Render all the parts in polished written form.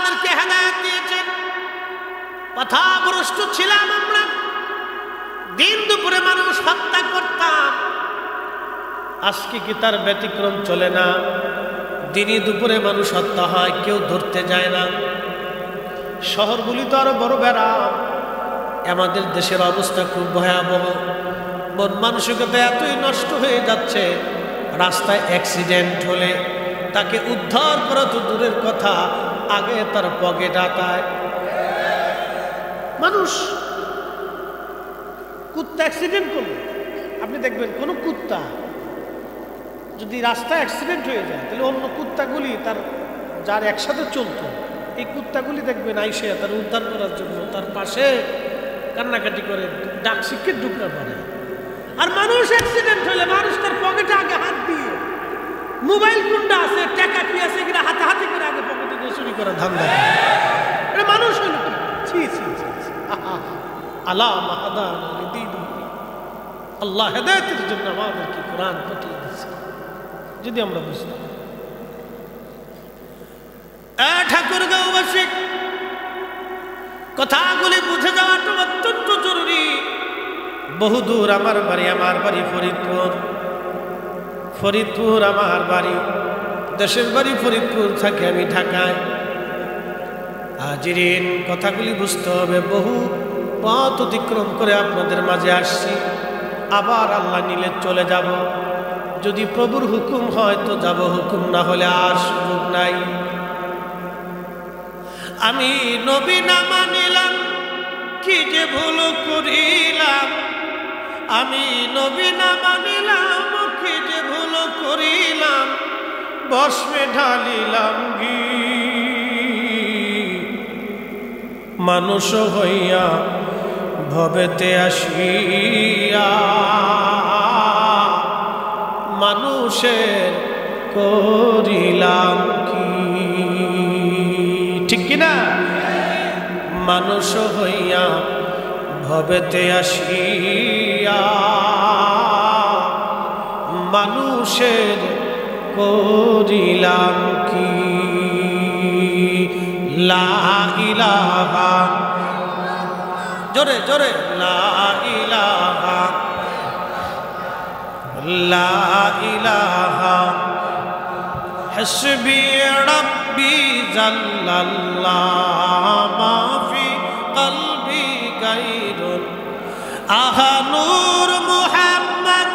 আমাদেরকে হেদায়েত দিয়েছেন। পথভ্রষ্ট ছিলাম আমরা, দিন দুপুরে মানুষ হত্যা করতাম। আজকে কি তার ব্যতিক্রম চলে না? দিনই দুপুরে মানুষ হত্যা হয়, কেউ ধরতে যায় না। শহরগুলি তো আরো বড় বেড়াম। আমাদের দেশের অবস্থা খুব ভয়াবহ। মন মানসিকতা এতই নষ্ট হয়ে যাচ্ছে, রাস্তায় অ্যাক্সিডেন্ট হলে তাকে উদ্ধার করা তো দূরের কথা, আগে তার পকেট আটায় মানুষ। কুত্তা অ্যাক্সিডেন্ট করলো, আপনি দেখবেন কোন কুত্তা যদি রাস্তায় অ্যাক্সিডেন্ট হয়ে যায়, তাহলে অন্য কুত্তাগুলি তার যার একসাথে চলতো, এই কুত্তাগুলি দেখবেন আইসে তার উদ্ধার করার জন্য তার পাশে কান্নাকাটি করে, ডাক শিখে ঢুকতে পারে। আর মানুষ অ্যাক্সিডেন্ট হলে মানুষ তার পকেটে আগে হাত দিয়ে, মোবাইল কোনটা আছে, টাকা কি আছে কিনা হাতে হাতে করে আগে পকেটে দিয়ে চুরি করার ধান্দা। এটা মানুষ হলো কি? ছি ছি ছি, আলা মাহাদান লিদিনি। আল্লাহ হেদায়েতের জন্য আমাদেরকে কোরআন পাঠিয়ে দিয়েছে, যদি আমরা বুঝতাম। ঠাকুরগাঁওবাসী, কথাগুলি বুঝে যাওয়াটা অত্যন্ত জরুরি। বহুদূর আমার বাড়ি ফরিদপুর। ফরিদপুর আমার বাড়ি, দেশের বাড়ি ফরিদপুর, থাকে আমি ঢাকায়। হাজিরিন, কথাগুলি বুঝতে হবে। বহু পথ অতিক্রম করে আপনাদের মাঝে আসছি, আবার আল্লাহ নিলে চলে যাব। যদি প্রভুর হুকুম হয় তো যাব, হুকুম না হলে আর সুযোগ নাই। আমি নবী না মানিলাম, কি যে ভুল করিলাম। আমি নবী না মানিলাম, কি যে ভুল করিলাম। ভস্মে ঢালিলাম ঘি, মানুষ হইয়া ভবেতে আসিয়া মানুষের করিলাম কি। ঠিক কিনা? মানুষ হইয়া ভবেতে আসিয়া মানুষের করিলাম কি। লা ইলাহা, জোরে জোরে, লা ইলাহা, লা ইলাহা হাসবি রাব্বি জাল্লাল্লাহ মা ফি কলবি গায়রুন। আহা নূর মুহাম্মদ,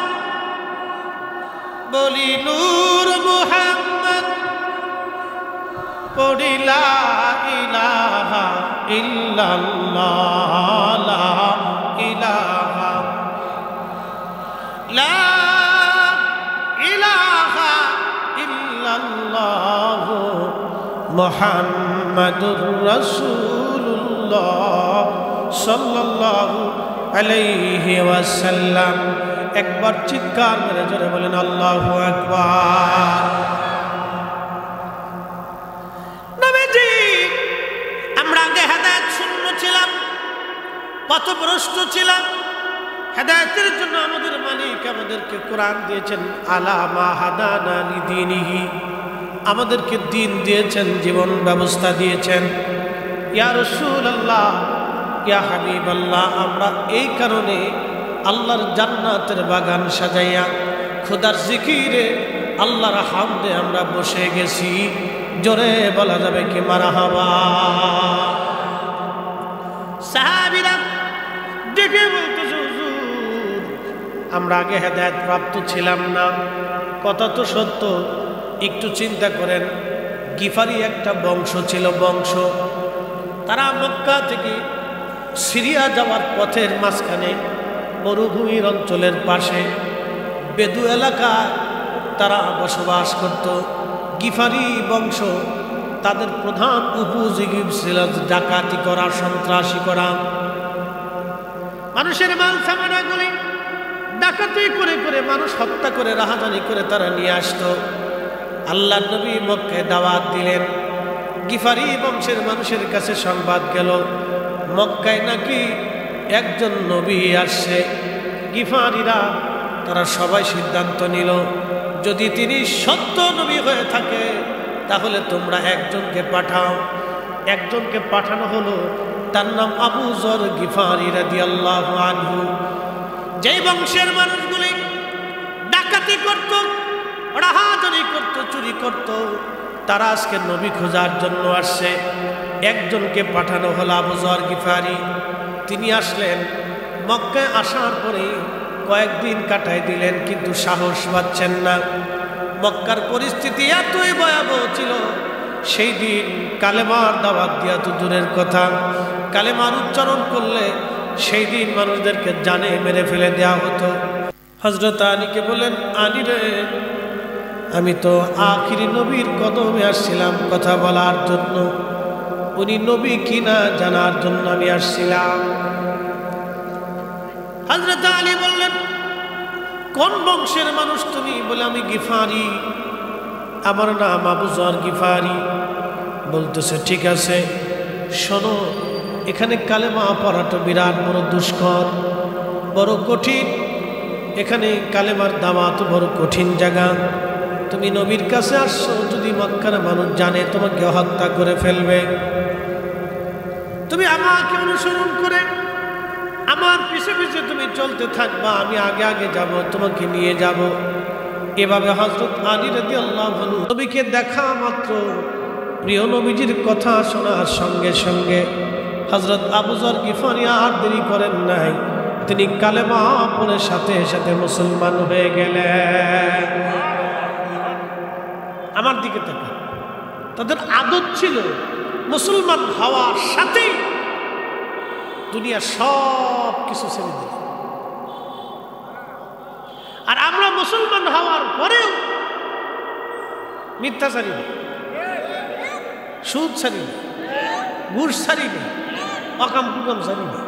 বলি নূর মুহাম্মদ, পড়ি লা ইলাহা ইল্লাল্লাহ, লা ইলাহা, লা ইলাহা ইল্লাল্লাহ মুহাম্মাদুর রাসূলুল্লাহ সাল্লাল্লাহু আলাইহি ওয়াসাল্লাম। একবার চিৎকার করে জোরে বলেন আল্লাহু আকবার। নবীজি, আমরা আগে হেদায়েত শূন্য ছিলাম, পথভ্রষ্ট ছিলাম। হেদায়েতের জন্য আমাদের মালিক আমাদেরকে কোরআন দিয়েছেন, আলা মা হাদানা লিদিনিহি, আমাদেরকে দিন দিয়েছেন, জীবন ব্যবস্থা দিয়েছেন। ইয়া রাসূলুল্লাহ, ইয়া হাবিবাল্লাহ, আমরা এই কারণে আল্লাহর জান্নাতের বাগান সাজাইয়া খোদার জিকিরে আল্লাহর হামদে আমরা বসে গেছি। জোরে বলা যাবে কি মারহাবা? সাহাবীরা ডেকে বলতেছে, হুজুর, আমরা আগে হেদায়েত প্রাপ্ত ছিলাম না। কথা তো সত্য। একটু চিন্তা করেন, গিফারি একটা বংশ ছিল, বংশ। তারা মক্কা থেকে সিরিয়া যাওয়ার পথের মাঝখানে মরুভূমির অঞ্চলের পাশে বেদু এলাকায় তারা বসবাস করত। গিফারি বংশ, তাদের প্রধান উপযোগী ছিল ডাকাতি করা, সন্ত্রাসী করা। মানুষের মাল সামানাগুলি ডাকাতি করে করে মানুষ হত্যা করে, রাহাজানি করে তারা নিয়ে আসতো। আল্লাহ নবী মক্কায় দাওয়াত দিলেন। গিফারি বংশের মানুষের কাছে সংবাদ গেল, মক্কায় নাকি একজন নবী আসছে। গিফারিরা তারা সবাই সিদ্ধান্ত নিল, যদি তিনি সত্য নবী হয়ে থাকে তাহলে তোমরা একজনকে পাঠাও। একজনকে পাঠানো হলো, তার নাম আবু যর গিফারি রাদিয়াল্লাহু আনহু। যেই বংশের মানুষগুলি ডাকাতি করত, রাহাজানি করত, চুরি করত, তারা আজকে নবী খোঁজার জন্য আসছে। একজনকে পাঠানো হলো আবু যর গিফারি। তিনি আসলেন, মক্কায় আসার পরে কয়েকদিন কাটাই দিলেন, কিন্তু সাহস পাচ্ছেন না। মক্কার পরিস্থিতি এতই ভয়াবহ ছিল, সেই দিন কালেমার দাওয়াত দিয়া তো দূরের কথা, কালেমার উচ্চারণ করলে সেই দিন মানুষদেরকে জানে মেরে ফেলে দেওয়া হতো। হযরত আলীকে বলেন, আলী রে, আমি তো আখিরি নবীর কদমে আসছিলাম কথা বলার জন্য, উনি নবী কিনা জানার জন্য আমি আসছিলাম। হযরত আলী বললেন, কোন বংশের মানুষ তুমি? বলে, আমি গিফারি, আমার নাম আবু যর গিফারি। বলতেছে, ঠিক আছে, শোনো, এখানে কালেমা পড়াটা বিরাট বড় দুষ্কর, বড় কঠিন। এখানে কালেমার দাওয়াত বড় কঠিন জায়গা। তুমি নবীর কাছে আসছো, যদি মক্কার মানুষ জানে তোমাকে হত্যা করে ফেলবে। তুমি আমাকে অনুসরণ করে আমার পিছে পিছে তুমি চলতে থাকবা, আমি আগে আগে যাব, তোমাকে নিয়ে যাব। এভাবে হযরত আলী রাদিয়াল্লাহু আনহু নবীকে দেখা মাত্র, প্রিয় নবীজির কথা শোনার সঙ্গে সঙ্গে হযরত আবু যর গিফারি আর দেরি করেন নাই, তিনি কালেমা পড়ে সাথে সাথে মুসলমান হয়ে গেলেন। আমার দিকে তাকা, তাদের আদত ছিল মুসলমান হওয়ার সাথেই দুনিয়া সব কিছু ছেড়ে দিল। আর আমরা মুসলমান হওয়ার পরেও মিথ্যা ছাড়ি না, সুদ ছাড়ি না, ঘুষ ছাড়ি না, অকাম কুকাম ছাড়ি না।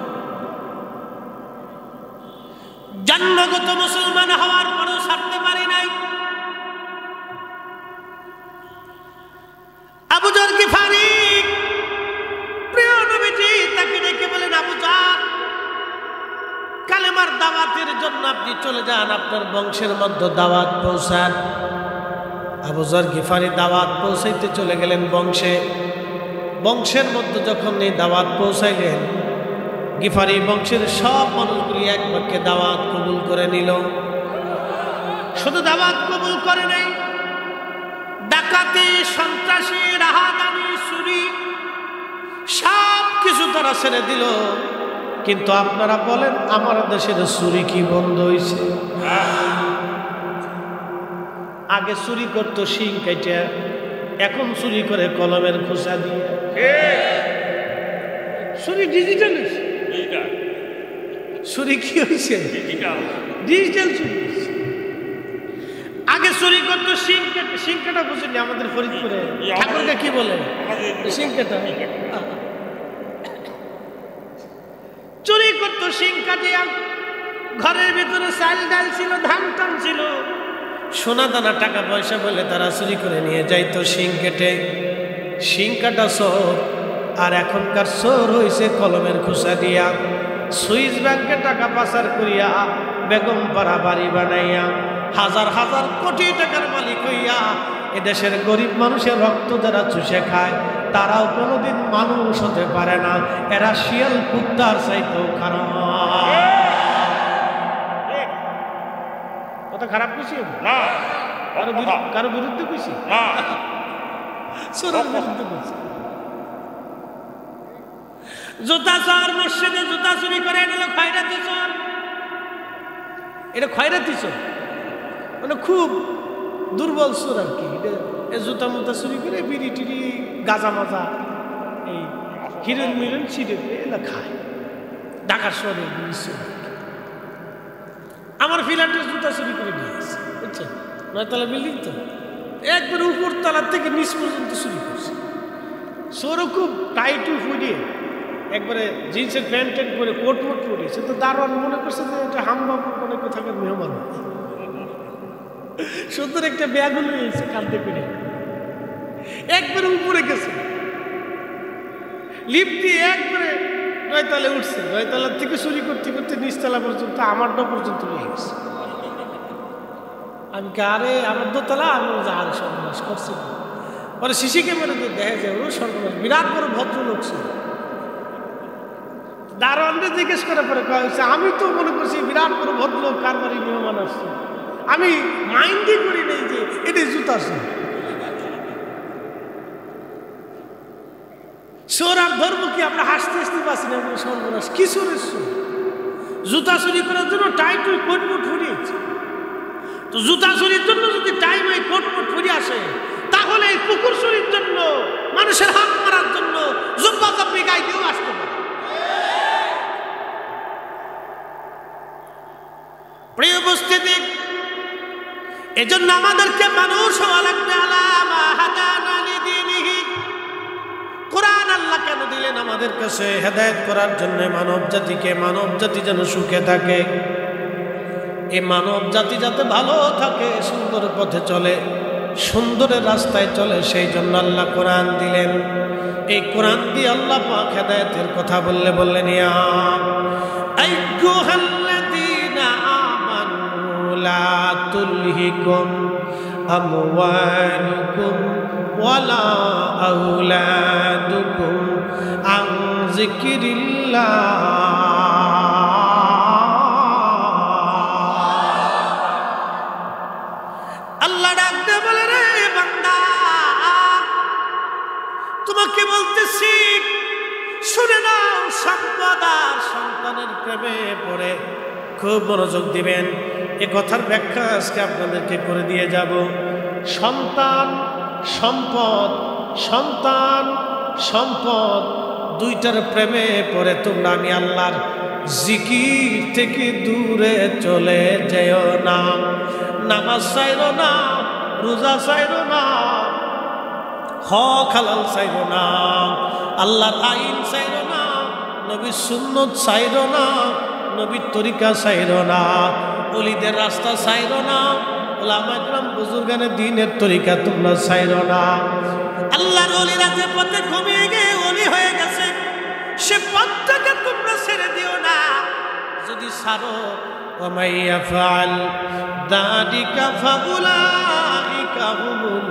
জন্মগত মুসলমান হওয়ার পরেও ছাড়তে পারি নাই। আবু যর গিফারি, প্রিয় নবীজি তাকে ডেকে বলেন, আবু যর, কালেমার দাওয়াতের জন্য আপনি চলে যান, আপনার বংশের মধ্যে দাওয়াত পৌঁছান। আবু যর গিফারি দাওয়াত পৌঁছাইতে চলে গেলেন বংশে। বংশের মধ্যে যখন এই দাওয়াত পৌঁছাইলেন, গিফারি বংশের সব মানুষগুলি এক বাক্যে দাওয়াত কবুল করে নিল। শুধু দাওয়াত কবুল করে নাই, ডাকাতি, সন্ত্রাসী, রাহাজানি, চুরি সব কিছু তারা ছেড়ে দিল। কিন্তু আপনারা বলেন, আমার দেশের চুরি কি বন্ধ হয়েছে? আগে চুরি করতো শিং কাইটা, এখন চুরি করে কলমের খোসা দিয়ে। চুরি ডিজিটাল হয়েছে। চুরি কি হয়েছে? ডিজিটাল চুরি। আগে চুরি করতো শিং কাটা। শিং কাটা বুঝেনি আমাদের ফরিদপুরে ঠাকুরকে কি বলে? শিং কাটা। চুরি করতো শিং কাটিয়া। ঘরের ভিতরে চাল ডাল ছিল, ধান টান ছিল, সোনা দানা টাকা পয়সা বলে তারা চুরি করে নিয়ে যাইতো শিং কেটে। শিং কাটা চোর, আর এখনকার চোর হয়েছে কলমের খোসা দিয়া। সুইস ব্যাংকে টাকা পাচার করিয়া বেগম পাড়া বাড়ি বানাইয়া হাজার হাজার কোটি টাকার মালিক হইয়া এদেশের গরিব মানুষের রক্ত যারা চুষে খায়, তারাও কোনোদিন মানুষ হতে পারে না। এরা শিয়াল কুত্তার চাইতেও খারাপ। কথা খারাপ কইছি না, কারো বিরুদ্ধে কইছি না, চোরের বিরুদ্ধে কইছি। জুতা চোর, মসজিদে জুতা চুরি করে, এটা হলো খয়রাতি চোর। এটা খয়রাতি চোর, মানে খুব দুর্বল চোর আর কি। জুতা মুতা চুরি করে বিড়ি টিড়ি গাঁজা মাজা এই হিরোইন মিরোইন ছিঁড়ে এগুলো খায়। ঢাকার শহরে চোর। আমার ফিল্যান্ডের জুতা চুরি করে নিয়ে আসছে, বুঝছেন? 9 তলা বিল্ডিং তো, একবারে উপর তলার থেকে নিচ পর্যন্ত চুরি করছে। চোরও খুব টাইট ফুটিয়ে একবারে জিন্সের প্যান্ট ট্যান্ট করে কোট মোট পরে, সে তো দারোয়ান মনে করছে যে এটা হামবাবু কোনো কোথাকার মেহমান। সুন্দর একটা ব্যাগ নিয়েছে কাঁদতে করে, একবারে উপরে গেছে, লিফট দিয়ে একবারে 9 তলায় উঠছে। 9 তলার থেকে চুরি করতে করতে নিচতলা পর্যন্ত, আমার ডো পর্যন্ত নিয়ে গেছে। আমি আরে আমার দোতলা, আমি আরে সর্বনাশ করছি। পরে সিসি ক্যামেরা তো দেখা যায় ওর সর্বনাশ, বিরাট বড় ভদ্রলোক ছিল। দারোয়ানরে জিজ্ঞেস করে পরে কয়েছে, আমি তো মনে করছি বিরাট বড় ভদ্রলোক, কার বাড়ি মেহমান আসছে, আমি মাইন্ডই করি নেই যে এটা জুতা ছিল। চোর আর ধরবো কি, আমরা হাসতে হাসতে পাচ্ছি না, সর্বনাশ কি চোরের চোর, জুতা চুরি করার জন্য টাই টুই কোট মোট ফুরিয়েছে। তো জুতা চুরির জন্য যদি টাইম এই কোট মোট ফুরি আসে, তাহলে এই পুকুর চুরির জন্য, মানুষের হাত মারার জন্য জব্বা জব্বি গাইতেও আসতে পারে। প্রিয় উপস্থিতি, এজন্য আমাদেরকে মানুষ হওয়া লাগবে। আলামা হাদানা লিদিনিহি, কোরআন আল্লাহ কেন দিলেন আমাদের কাছে? হেদায়েত করার জন্য মানব জাতিকে, মানব জাতি যেন সুখে থাকে, এই মানব জাতি যাতে ভালো থাকে, সুন্দর পথে চলে, সুন্দরের রাস্তায় চলে, সেই জন্য আল্লাহ কোরআন দিলেন। এই কোরআন দিয়ে আল্লাহ পাক হেদায়েতের কথা বললেন, ইয়া আইয়ুহাল্লাযীনা আমানু লা তুলহিকুম আমওয়ালুকুম ওয়ালা আওলাদুকুম আন যিকরিল্লাহ। আল্লাহ ডাক দিয়ে বলে, রে বান্দা, তোমাকে বলতেছি শুনে নাও, সম্পদ আর সন্তানের প্রেমে পড়ে খুব মনোযোগ দিবেন। এ কথার ব্যাখ্যা আজকে আপনাদেরকে করে দিয়ে যাব। সন্তান সম্পদ, সন্তান সম্পদ দুইটার প্রেমে পড়ে তোমরা আমি আল্লাহর জিকির থেকে দূরে চলে যেও না। নামাজ চাইরো না, রোজা চাইরো না, হক হালাল চাইরো না, আল্লাহর আইন চাইরো না, নবীর সুন্নত চাইরো না, নবীর তরিকা চাইরো না, ওলিদের রাস্তা চাইরো না, ওলামা ইকরাম বুজুর্গানের দ্বীনের তরিকা তোমরা চাইরো না। আল্লাহর ওলিরা যে পথে ঘুমিয়ে গিয়ে ওলি হয়ে গেছে, সে পথটাকে তোমরা ছেড়ে দিও না। যদি ছাড়ো, ওয়া ইয়াফআল যালিকা ফাউলাইকা হুমুল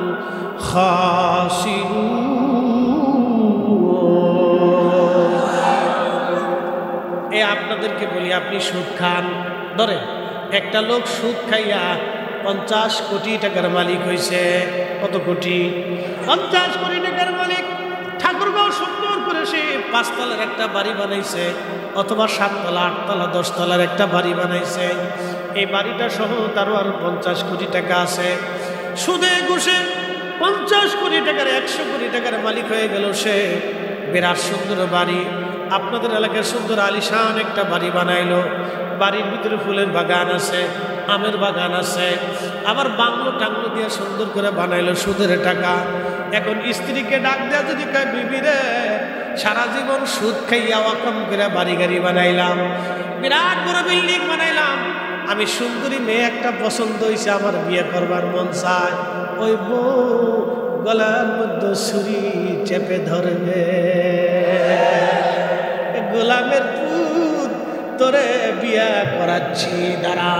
খাসিরুন। এ আপনাদেরকে বলি, আপনি সুদ খান, ধরেন একটা লোক সুদ খাইয়া 50 কোটি টাকার মালিক হয়েছে। কত কোটি? 50 কোটি টাকার মালিক। ঠাকুরগাঁও সুন্দর করে সে 5 তলার একটা বাড়ি বানাইছে, অথবা 7 তলা, 8 তলা, 10 তলার একটা বাড়ি বানাইছে। এই বাড়িটা সহ তারও আর 50 কোটি টাকা আছে। সুদে ঘুষে 50 কোটি টাকার, 100 কোটি টাকার মালিক হয়ে গেল সে। বিরাট সুন্দর বাড়ি, আপনাদের এলাকায় সুন্দর আলিশান একটা বাড়ি বানাইলো। বাড়ির ভিতরে ফুলের বাগান আছে, আমের বাগান আছে, আবার বাংলো টাংলো দিয়ে সুন্দর করে বানাইলো সুদের টাকা। এখন স্ত্রীকে ডাক দেয়া যদি কয়, বিবি রে, সারা জীবন সুদ খাইয়া ওয়াকম করে বাড়ি গাড়ি বানাইলাম, বিরাট বড় বিল্ডিং বানাইলাম, আমি সুন্দরী মেয়ে একটা পছন্দ হয়েছে, আমার বিয়ে করবার মন চায়। ওই বউ গলার মধ্যে ছুরি চেপে ধরবে, গোলামের পুত তোরে বিয়া করাচ্ছি, দাঁড়া।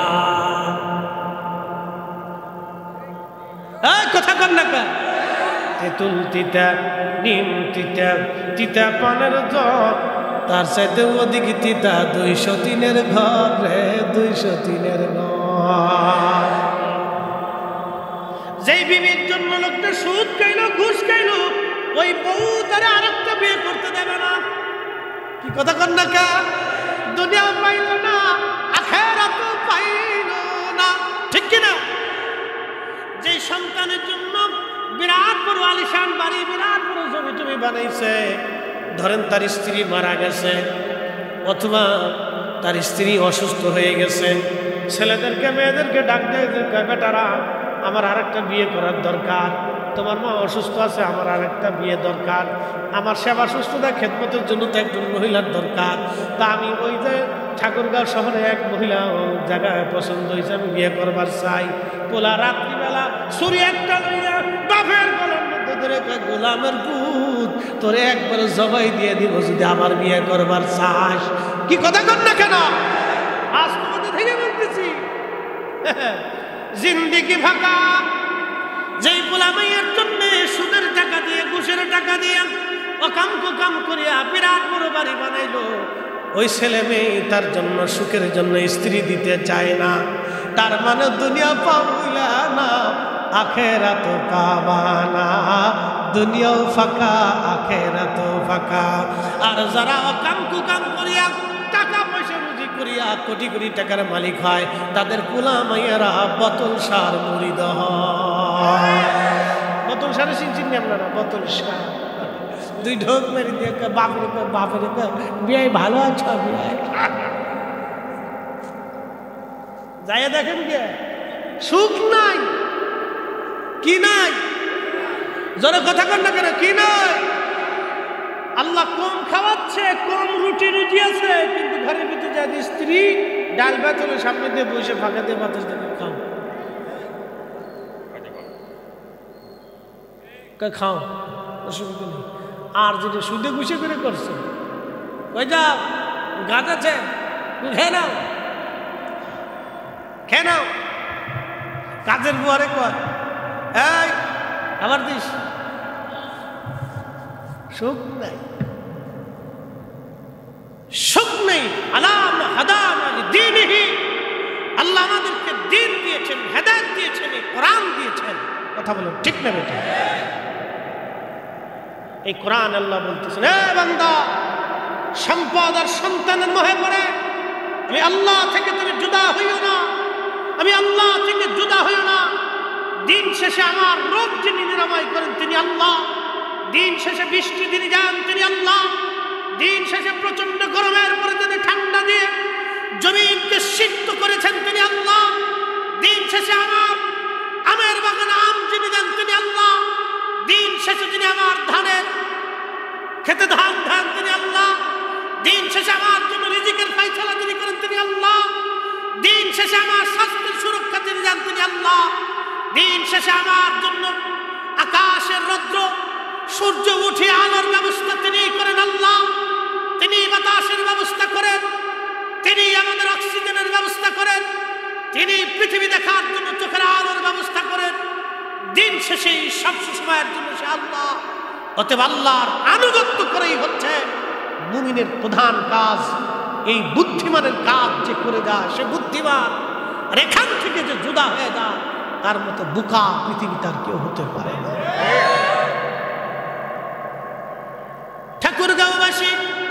কথা কর না কা? তেঁতুল তিতা, নিম তিতা, তিতা পানের জল, তার সাথে ওদিকে তিতা 203-এর ঘর রে, 203-এর ঘর। যেই বিবির জন্য লোকটা সুদ খাইলো, ঘুষ খাইলো, ওই বউ তারা আরেকটা বিয়ে করতে দেবে না। কি কথা কর না কা? দুনিয়া পাইল না, আখিরাত পাইল না, ঠিক কিনা? যে সন্তানের জন্য বিরাট বড় আলিশান বাড়ি, বিরাট বড় জমি টমি বানাইছে, ধরেন তার স্ত্রী মারা গেছে, অথবা তার স্ত্রী অসুস্থ হয়ে গেছে, ছেলেদেরকে মেয়েদেরকে ডাক দেয়, বেটারা আমার আরেকটা বিয়ে করার দরকার, তোমার মা অসুস্থ আছে, আমার আরেকটা বিয়ে দরকার, আমার সেবা সুস্থতা খেদমতের জন্য তো একজন মহিলার দরকার। তা আমি ওই যে ঠাকুরগাঁও শহরে এক মহিলা জায়গায় পছন্দ হয়েছে, আমি বিয়ে করবার চাই। পোলা রাত্রিবেলা ছুরি একটা লইয়া বাপের গলার মধ্যে ধরে, গোলামের পুত তোরে একবারে জবাই দিয়ে দিব যদি আমার বিয়ে করবার চাস। কি কথা কর না কেন? আজ তোমাদের থেকে বলতেছি, জিন্দিগি ফাঁকা, যেই পোলা মাইয়ের জন্য সুদের টাকা দিয়ে ঘুষের টাকা দিয়ে অকাম কুকাম করিয়া বিরাট বড় বাড়ি বানাইলো, ওই ছেলে মেয়ে তার জন্য সুখের জন্য স্ত্রী দিতে চায় না। তার মানে দুনিয়া পাওয়া না, আখেরাত পাবা না। দুনিয়াও ফাঁকা, আখেরাতও ফাঁকা। আর যারা অকাম কুকাম করিয়া টাকা পয়সা রুজি করিয়া কোটি কোটি টাকার মালিক হয়, তাদের পোলা মাইয়ারা বোতল সার মুড়িদ হয়। বোতল সারে চিনছেন আপনারা? বোতল সার দুই ঢোক মেরে দিয়ে বাপের বিয়ে ভালো আছো? বিয়ে যাইয়া দেখেন গে সুখ নাই, কি নাই? জোরে কথা কন না কেন? কি নাই? আল্লাহ কম খাওয়াচ্ছে, কম রুটি রুজি আছে, কিন্তু ঘরের ভিতরে যায় স্ত্রী ডাল ভাত হলে সামনে দিয়ে বসে ফাঁকা দিয়ে বাতাস দেখে খাও খাও, অসুবিধা নেই। আর যেটা সুদে ঘুষে করে করছে, ওই যা গাছ আছে খেয়ে নাও, খেয়ে নাও। কাজের বুয়ারে কয় এই আবার দিস, সুখ নাই, সুখ নেই। আলাম হাদান দিনহি, আল্লাহ আমাদেরকে দিন দিয়েছেন, হেদায়েত দিয়েছেন, কোরআন দিয়েছেন। কথা বলেন ঠিক না বেটা? এই কোরআন আল্লাহ বলতেছেন, এ বান্দা, সম্পদ আর সন্তানের মোহে পড়ে আমি আল্লাহ থেকে তুমি জুদা হইও না, আমি আল্লাহ থেকে জুদা হইও না। দিন শেষে আমার রোগ যিনি নিরাময় করেন তিনি আল্লাহ, দিন শেষে বৃষ্টি তিনি যান তিনি আল্লাহ, দিন শেষে প্রচন্ড গরমের পরে তিনি ঠান্ডা দিয়ে জমিনকে সিক্ত করেছেন তিনি আল্লাহ, দিন শেষে আমার আমের বাগানে আম যিনি দেন তিনি আল্লাহ, দিন শেষে তিনি আমার ধানের খেতে ধান ধান তিনি আল্লাহ, দিন শেষে আমার জন্য রিজিকের ফায়সালা যিনি করেন তিনি আল্লাহ, দিন শেষে আমার স্বাস্থ্যের সুরক্ষা তিনি দেন তিনি আল্লাহ, দিন শেষে আমার জন্য আকাশের রৌদ্র সূর্য উঠে আলোর ব্যবস্থা তিনি করেন আল্লাহ, তিনি বাতাসের ব্যবস্থা করেন, তিনি আমাদের অক্সিজেনের ব্যবস্থা করেন, তিনি পৃথিবী দেখার জন্য চোখের আলোর ব্যবস্থা করেন। দিন শেষে সব সময়ের জন্য সে আল্লাহ। অতএব আল্লাহর আনুগত্য করেই হচ্ছে মুমিনের প্রধান কাজ। এই বুদ্ধিমানের কাজ যে করে দেয় সে বুদ্ধিমান, আর এখান থেকে যে জুদা হয়ে যায় তার মতো বোকা পৃথিবীতে আর কেউ হতে পারে না। ঠাকুরগাঁওবাসী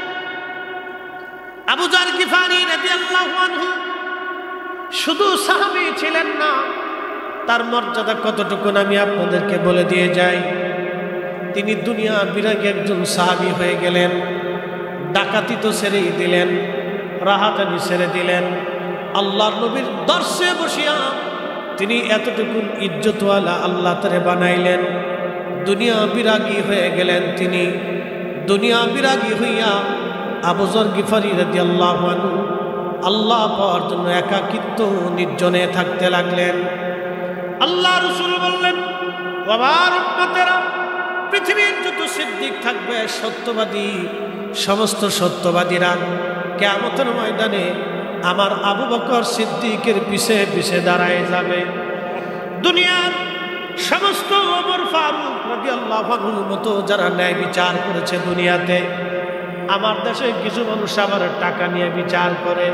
আবু যর গিফারি রাদিয়াল্লাহু আনহু শুধু সাহাবী ছিলেন না, তার মর্যাদা কতটুকু আমি আপনাদেরকে বলে দিয়ে যাই। তিনি দুনিয়া বিরাগী একজন সাহাবী হয়ে গেলেন। ডাকাতি তো ছেড়েই দিলেন, রাহাতানি ছেড়ে দিলেন। আল্লাহর নবীর দর্শে বসিয়া তিনি এতটুকু ইজ্জতওয়ালা আল্লাহ তারে বানাইলেন। দুনিয়া বিরাগী হয়ে গেলেন তিনি। দুনিয়া বিরাগী হইয়া আবু যর গিফারি রাদিয়াল্লাহু আনহু আল্লাহ পাওয়ার জন্য একাকিত্ব নির্জনে থাকতে লাগলেন। আল্লাহ রাসূল বললেন, আমার উম্মতেরা, পৃথিবীর যত সিদ্দিক থাকবে সত্যবাদী, সমস্ত সত্যবাদীরা কিয়ামতের ময়দানে আমার আবু বকর সিদ্দিকের পিছে পিছে দাঁড়ায় যাবে। দুনিয়ার সমস্ত ওমর ফারুক রাদিয়াল্লাহু আনহুর মতো যারা ন্যায় বিচার করেছে দুনিয়াতে, আমার দেশে কিছু মানুষ আবার টাকা নিয়ে বিচার করে,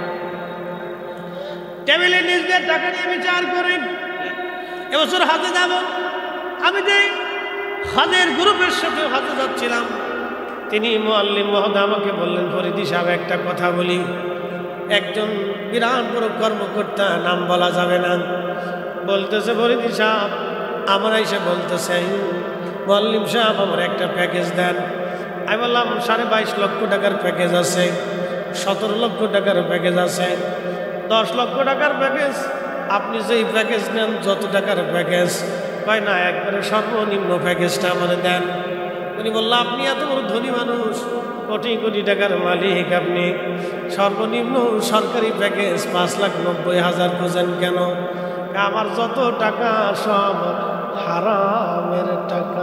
টেবিলে নিজেদের টাকা নিয়ে বিচার করে। এবছর হাজে যাব, আমি যে হজের গ্রুপের সাথে হজে যাচ্ছিলাম, তিনি মুআল্লিম মহোদয় আমাকে বললেন, ফরিদি সাহেব একটা কথা বলি। একজন বিরাট বড় কর্মকর্তা, নাম বলা যাবে না, বলতেছে, ফরিদি সাহেব আমার এসে বলতেছে, মুআল্লিম সাহেব আমার একটা প্যাকেজ দেন। আমি বললাম 22.5 লক্ষ টাকার প্যাকেজ আছে, 17 লক্ষ টাকার প্যাকেজ আছে, 10 লক্ষ টাকার প্যাকেজ। আপনি যেই প্যাকেজ নেন, যত টাকার প্যাকেজ, কয় না একবারে সর্বনিম্ন প্যাকেজটা আমার দেন। উনি বলল, আপনি এত বড় ধনী মানুষ, কোটি কোটি টাকার মালিক, আপনি সর্বনিম্ন সরকারি প্যাকেজ 5,90,000 খোঁজেন কেন? আমার যত টাকা সব হারামের টাকা,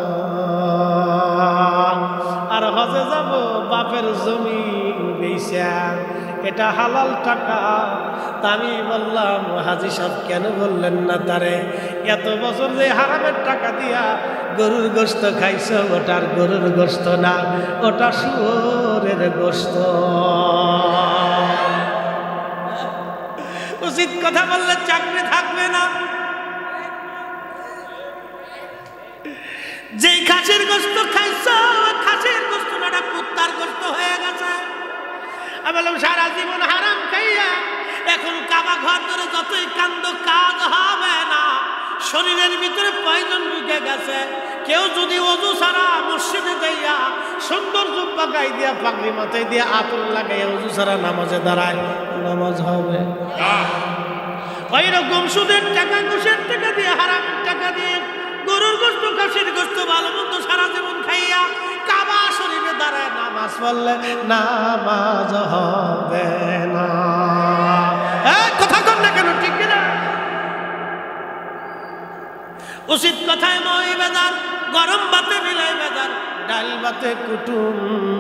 আর হজে যাব বাপের জমি বেচা, এটা হালাল টাকা। তা আমি বললাম, হাজী সাহেব কেন বললেন না তারে? এত বছর যে হারামের টাকা দিয়া গরুর গোশত খাইছ, ওটার গরুর গোশত না, ওটা শুয়োরের গোশত। উচিত কথা বললে চাকরি থাকবে না। যেই খাসির গোশত খাইছ, খাসির গোশত না, কুত্তার গোশত হয়ে গেছে। আমি বললাম, সারা জীবন হারাম খাইয়া এখন কাবা ঘর ধরে যতই কান্দ কাজ হবে না। শরীরের ভিতরে পয়জন ঢুকে গেছে। কেউ যদি ওযু ছাড়া মসজিদে যাইয়া সুন্দর জুব্বা গায়ে দিয়া পাগড়ি মাথায় দিয়া আতর লাগাইয়া ওযু ছাড়া নামাজে দাঁড়ায়, নামাজ হবে? ওই রকম সুদের টাকা, ঘুষের টাকা দিয়ে, হারামের টাকা দিয়ে গরুর গোশত, খাসির গোশত ভালো মন্দ সারা জীবন খাইয়া কাবা শরীফে দাঁড়ায় নামাজ পড়লে নামাজ হবে না। কথা কম না কেন? ঠিক কিনা? উচিত কথায় মই বেজার, গরম ভাতে মিলাই বেজার, ডাল ভাতে কুটুম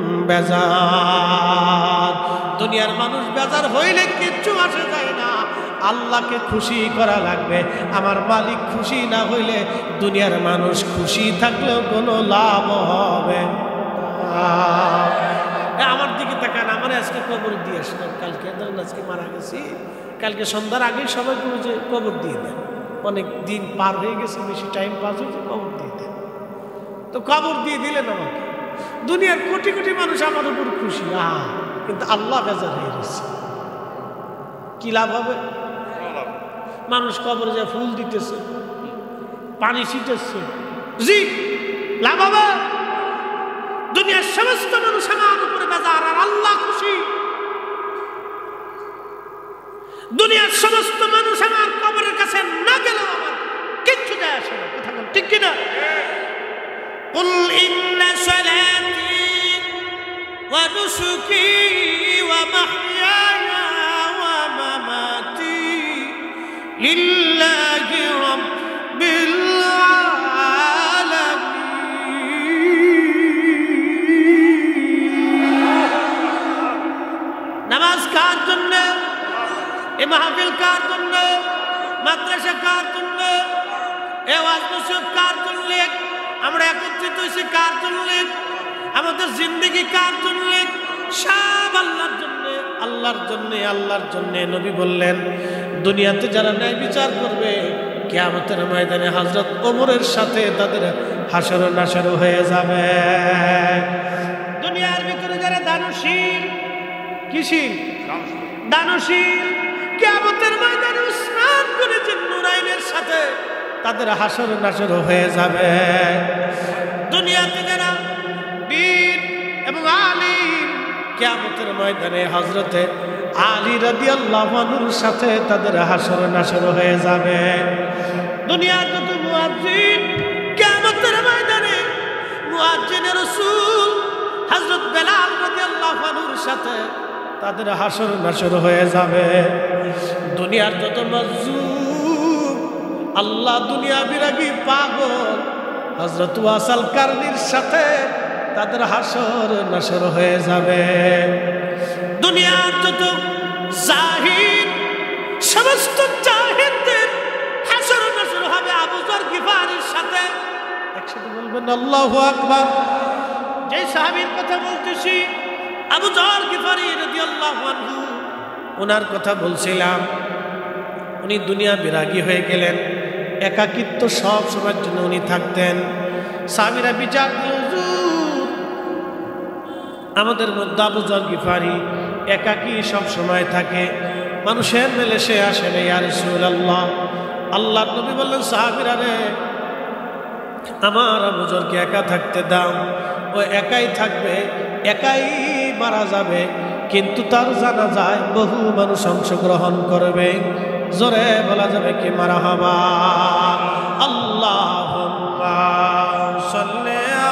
বেজার। দুনিয়ার মানুষ বেজার হইলে কিচ্ছু আসে যায় না। আল্লাহকে খুশি করা লাগবে। আমার মালিক খুশি না হইলে দুনিয়ার মানুষ খুশি থাকলেও কোনো লাভ হবে না। আমার দিকে তাকান, আমার আজকে কবর দিয়ে আসলাম। কালকে ধরুন আজকে মারা গেছি, কালকে সন্ধ্যার আগেই সবাই বলে যে কবর দিয়ে দেন। অনেক দিন পার হয়ে গেছে, বেশি টাইম পাস হয়েছে, কবর দিয়ে দেন। তো কবর দিয়ে দিলেন আমাকে। দুনিয়ার কোটি কোটি মানুষ আমার উপর খুশি, কিন্তু আল্লাহ বেজার হয়ে গেছে। কি লাভ হবে? মানুষ কবরে যায় ফুল দিতেছে, পানি ছিটেছে, জি লাভ হবে? দুনিয়ার সমস্ত মানুষ আমার উপরে বেজার আর আল্লাহ খুশি। দুনিয়ার সমস্ত মানুষ আমার কবরের কাছে না গেলেও আমার কিচ্ছু যায় আসে না। কথা বল, ঠিক কিনা? কুল ইন্না সালাতি ওয়া নুসুকি ওয়া মাহইয়ায়া ওয়া মামাতি লিল্লাহি রাব্বিল আলামিন। নামাজ কার জন্য? এই মাহফিল কার জন্য? মাদ্রাসা কার জন্য? এ ওয়াজ নসিহত কার জন্য? আমরা একত্রিত হয়েছি কার জন্য? আমাদের জিন্দেগি কার জন্য? সব আল্লাহর জন্য, আল্লাহর জন্য, আল্লাহর জন্য। নবী বললেন, দুনিয়াতে যারা ন্যায় বিচার করবে, কিয়ামতের ময়দানে হযরত ওমরের সাথে তাদের হাসর নাসর হয়ে যাবে। দুনিয়ার ভিতরে যারা দানশীল, কিশীল, দানশীল, কিয়ামতের ময়দানে স্নান করেছেন নুরাইনের সাথে, তাদের হাসর নাসর হয়ে যাবে। দুনিয়াতে যারা বীর এবং আলিম, কিয়ামতের ময়দানে হযরতে আলী রাদিয়াল্লাহু আনহুর সাথে তাদের হাসর নাসর হয়ে যাবে। দুনিয়ার যত মুয়াজ্জিন, কিয়ামতের ময়দানে মুয়াজ্জিনের রাসূল হযরত বেলাল রাদিয়াল্লাহু আনহুর সাথে তাদের হাসর নাসর হয়ে যাবে। দুনিয়ার যত মজলুম, আল্লাহ দুনিয়া বিরাগী পাগল হযরত ওয়াসাল কারনির সাথে তাদের হাসর নাসর হয়ে যাবে। দুনিয়ার যত জাহিদ, সমস্ত জাহিদদের হাসর নাসর হবে আবু যর গিফারির সাথে। একসাথে বলবেন আল্লাহু আকবার। যে সাহাবীর কথা বলতেছি, আবু যর গিফারি রাদিয়াল্লাহু আনহু, ওনার কথা বলছিলাম। উনি দুনিয়া বিরাগী হয়ে গেলেন, একাকিত্ব সব সময়ের জন্য উনি থাকতেন। সাহাবীরা বিচার দিয়ে, হুজুর আমাদের মধ্যে আবু যর গিফারি একাকী সব সময় থাকে, মানুষের মেলে সে আসে না। ইয়া রাসূলুল্লাহ, আল্লাহর নবী বললেন, সাহাবীরা রে, আমার আবু যরকে একা থাকতে দাও। ও একাই থাকবে, একাই মারা যাবে, কিন্তু তার জানাজায় বহু মানুষ অংশগ্রহণ করবে। জোরে বলা যাবে কি মারহাবা? আল্লাহুম্মা সাল্লি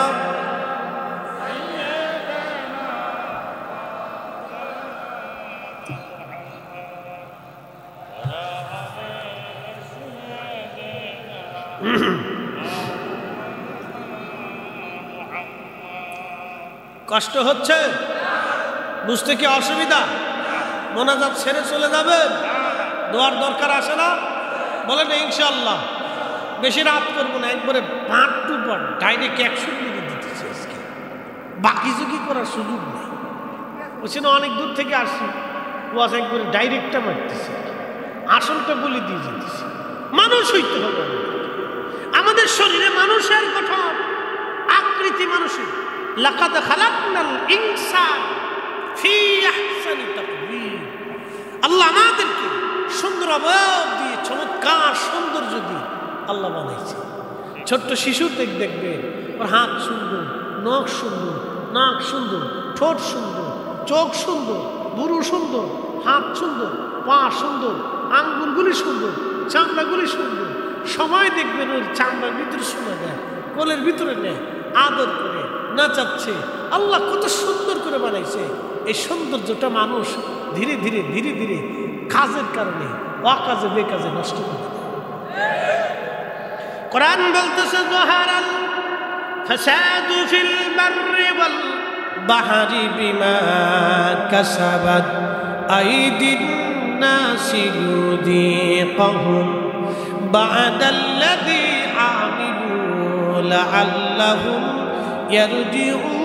কষ্ট হচ্ছে? বুঝতে কি অসুবিধা? মোনাজাত ছেড়ে চলে যাবেন? দোয়ার দরকার আসে না? বলেন ইনশাআল্লাহ। বেশি রাত করবো না, একবারে পাঁট টু পাট ডাইরেক্ট 100 মিনিট দিতেছে আজকে, বাকি ঝুঁকি করার সুযোগ নেই। বলছি না অনেক দূর থেকে আসছি, ওয়াজ একবারে ডাইরেক্টটা মারতেছে, আসলটা বলে দিয়ে যেতেছে। মানুষ হইতে হবে, আমাদের শরীরে মানুষের গঠন আকৃতি মানুষের। লাকাদ খালাকনাল ইনসান ফি আহসানি তাকওয়িম। আল্লাহ আমাদেরকে সুন্দর অবয়ব দিয়ে, চমৎকার সৌন্দর্য দিয়ে আল্লাহ বানাইছে। ছোট্ট শিশু দেখবে ওর হাত সুন্দর, নখ সুন্দর, নাক সুন্দর, ঠোঁট সুন্দর, চোখ সুন্দর, বুড়ো সুন্দর, হাত সুন্দর, পা সুন্দর, আঙ্গুলগুলি সুন্দর, চামড়াগুলি সুন্দর। সময় দেখবেন ওর চামড়ার ভিতরে শোনা দেয়, কোলের ভিতরে নেয়, আদর করে নাচাচ্ছে। আল্লাহ কত সুন্দর করে বানাইছে। এই সৌন্দর্যটা মানুষ ধীরে ধীরে ধীরে ধীরে কাজের কারণে অকাজে বেকাজে নষ্ট করে দেয়। কোরআন বলতেছে যাহারাল ফাসাদু ফিল বাররি ওয়াল বাহরি বিমা কাসাবাত আইদিন নাসি লিযীকাহুম বা'দাল্লাযী আমিলু লা'আল্লাহুম ইয়ারজিউন।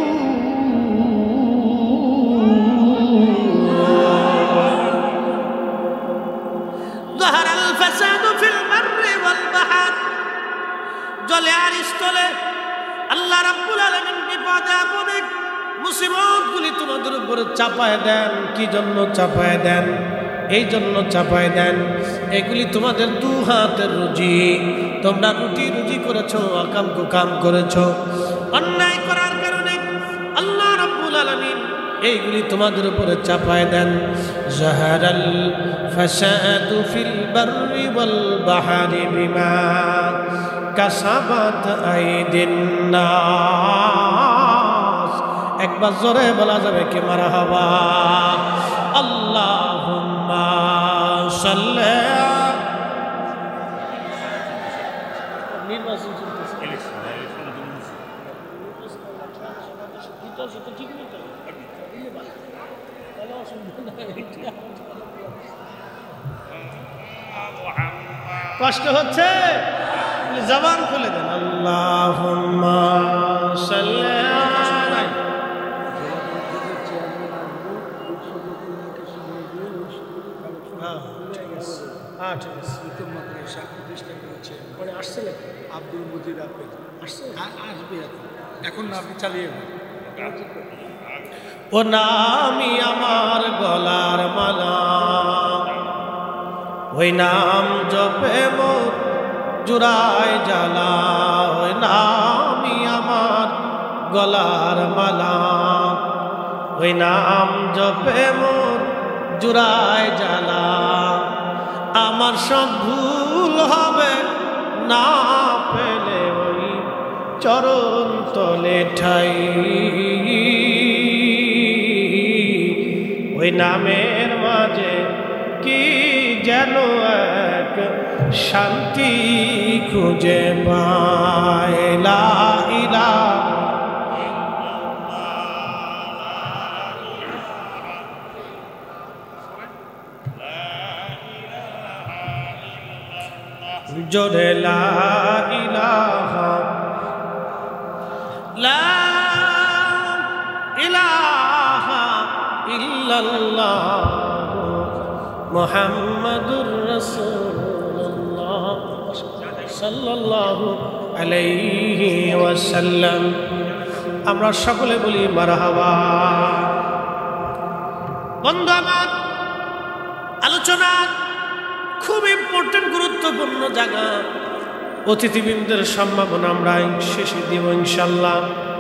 যাহারাল ফাসাদু ফিল বাররি ওয়াল বাহর, জলে আর স্থলে আল্লাহ রাব্বুল আলামিন বিপদে আপদে মুসিবতগুলি তোমাদের উপরে চাপায় দেন। কি জন্য চাপায় দেন? এই জন্য চাপায় দেন, এগুলি তোমাদের দু হাতের রুজি। তোমরা রুটি রুজি করেছো, আকাম কুকাম করেছো, অন্যায় করার কারণে আল্লাহ রাব্বুল আলামিন এইগুলি তোমাদের উপরে চাপায় দেন। যাহারাল ফাসাদু ফিল বাররি ওয়াল বাহরি বিমা কাসাবাত আইদিন নাস। একবার জোরে বলা যাবে কি মারহাবা? আল্লাহুম্মা সাল্লি। নির্বাচন চলতেছে, কষ্ট হচ্ছে, জবান খুলে দেন। আল্লাহুম্মা সাল্লি আলা। হ্যাঁ ঠিক আছে। আসছে নাকি? আব্দুল মজিদ আপেল আসছে, আসবে এখন না, আপনি চালিয়ে। ও নামই আমার গলার মালা, ওই নাম জপে মোর জুড়ায় জ্বালা। ওই নামই আমার গলার মালা, ওই নাম জপে মোর জুড়ায় জ্বালা। আমার সব ভুল হবে না পেলে ওই চরণ তলে ঠাই। ওই নামের মাঝে কি যেন এক শান্তি খুঁজে পায়। লা ইলাহা জোরে লা ইলাহা লা ইলাহা ইল্লাল্লাহ মুহাম্মাদুর রাসূলুল্লাহ সাল্লাল্লাহু আলাইহি ওয়াসাল্লাম। আমরা সকলে বলি মারহাবা। বন্ধু আমার, আলোচনা খুব ইম্পর্টেন্ট, গুরুত্বপূর্ণ জায়গা। অতিথিবৃন্দের সম্ভাবনা আমরা শেষে দিব ইনশাল্লাহ।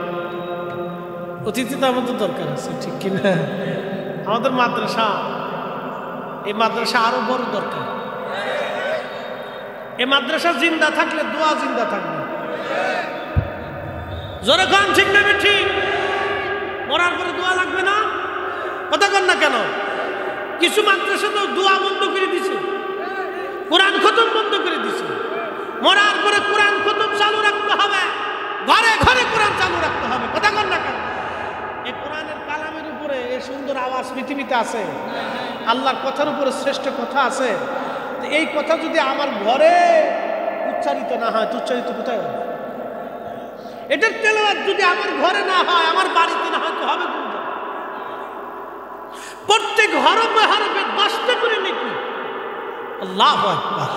অতিথি তো আমাদের দরকার আছে, ঠিক কিনা? আমাদের মাদ্রাসা, এই মাদ্রাসা আরো বড় দরকার। এই মাদ্রাসা জিন্দা থাকলে দোয়া জিন্দা থাকবে। জোরে গান ঠিক নেবে, ঠিক মরার পরে দোয়া লাগবে না? কথা কন না কেন? কিছু মাদ্রাসা তো দোয়া বন্ধ করে দিছে, কোরআন খতম বন্ধ করে দিছে। মরার পরে কোরআন খতম চালু রাখতে হবে, ঘরে ঘরে কোরআন চালু রাখতে হবে। কথা কন না কেন? এই কোরআনের কালামের উপরে এই সুন্দর আওয়াজ পৃথিবীতে আছে, আল্লাহর কথার উপরে শ্রেষ্ঠ কথা আছে। এই কথা যদি আমার ঘরে উচ্চারিত না হয় তো উচ্চারিত কোথায় হবে? এটার তেলাওয়াত যদি আমার ঘরে না হয়, আমার বাড়িতে না হয়, তো হবে কোন জায়গায়? প্রত্যেক হরফে হরফে 10টা করে নেকি। আল্লাহু আকবার।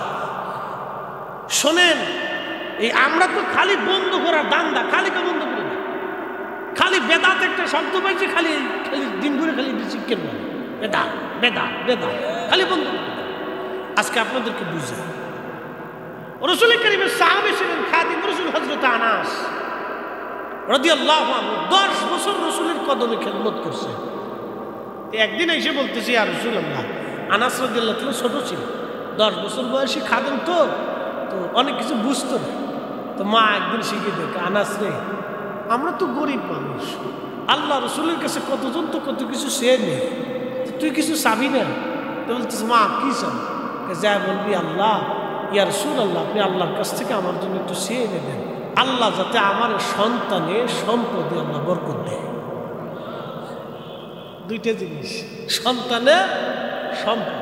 শোনেন, এই আমরা তো খালি বন্ধ করার দান্দা, খালি কে বন্ধ করি না, খালি বেদাত একটা শব্দ পাইছে, খালি খালি দিন ঘুরে খালি শিক্ষের বলে বেদাত বেদাত বেদাত, খালি বন্ধ করি। আজকে আপনাদেরকে বুঝে, রাসূল কারীমের সাহাবী ছিলেন খাদিম রাসূল হযরত আনাস রাদিয়াল্লাহু আনহু। 10 বছর রাসূলের কদমে খেদমত করছে। একদিন এসে বলতেছি, ইয়া রাসূলুল্লাহ, আনাস রাদিয়াল্লাহু তাআলা ছোট ছিল, 10 বছর বয়সী খাদেম, তো অনেক কিছু বুঝতো না। তো মা একদিন শিখে দেখে, আনাস রে, আমরা তো গরিব মানুষ, আল্লাহ রসুলের কাছে কতজন তো কত কিছু সে নেই, তুই কিছু চাবি না? তো বলতেছে, মা কি চান? যা বলবি, আল্লাহ, ইয়া রাসূলুল্লাহ, আপনি আল্লাহর কাছ থেকে আমার জন্য একটু চেয়ে নেবেন, আল্লাহ যাতে আমার সন্তানে সম্পদে আল্লাহ বরকত দেয়। দুইটা জিনিস, সন্তানে সম্পদ।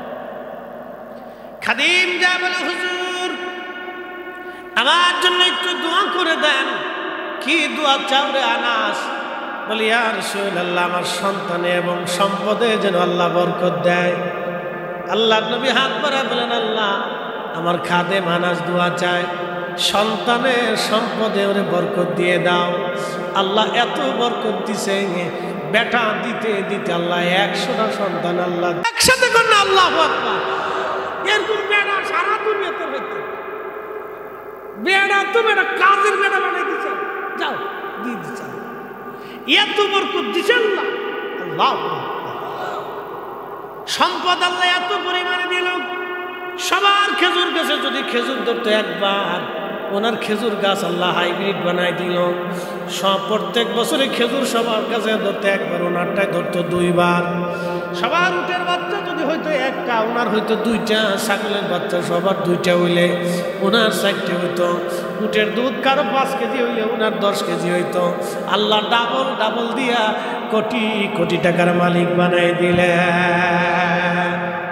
খাদিম যা বলে, হুজুর আমার জন্য একটু দোয়া করে দেন। কি দোয়া চাও রে আনাস? বলি, ইয়া রাসূলুল্লাহ, আমার সন্তানে এবং সম্পদে যেন আল্লাহ বরকত দেয়। আল্লাহর নবী হাত বাড়ায় বলেন, আল্লাহ, আমার খাদেম আনাস দোয়া চায়, সন্তানে সম্পদে ওরে বরকত দিয়ে দাও। আল্লাহ এত বরকত দিছে, বেটা দিতে দিতে আল্লাহ 100টা সন্তান আল্লাহ একসাথে করেন। আল্লাহু আকবার। এরকম বেড়া সারা দুনিয়াতে হইতে, বেড়া তো বেড়া কাজের বেড়া বানাই দিচ্ছে, যাও দিয়ে দিচ্ছে, এত বরকত দিচ্ছে আল্লাহ। আল্লাহু আকবার। সম্পদ আল্লাহ এত পরিমাণে দিল, সবার খেজুর গাছে যদি খেজুর ধরতো একবার, ওনার খেজুর গাছ আল্লাহ হাইব্রিড বানাই দিল। সব প্রত্যেক বছরে খেজুর সবার কাছে ধরতো একবার, ওনারটাই ধরতো 2 বার। সবার উটের বাচ্চা যদি হইতো একটা, ওনার হইতো 2টা। ছাগলের বাচ্চা সবার 2টা হইলে ওনার 4টে হইতো। উটের দুধ কারো 5 কেজি হইলে ওনার 10 কেজি হইতো। আল্লাহ ডাবল ডাবল দিয়া কোটি কোটি টাকার মালিক বানাই দিলেন।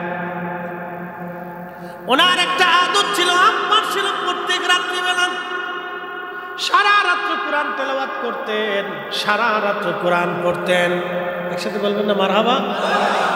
ওনার একটা আদত ছিল, আব্বার ছিল, প্রত্যেক রাত্রিবেলা সারা রাত্র কোরআন তেলাওয়াত করতেন, সারা রাত্র কোরআন পড়তেন। একসাথে বলবেন না মারহাবা?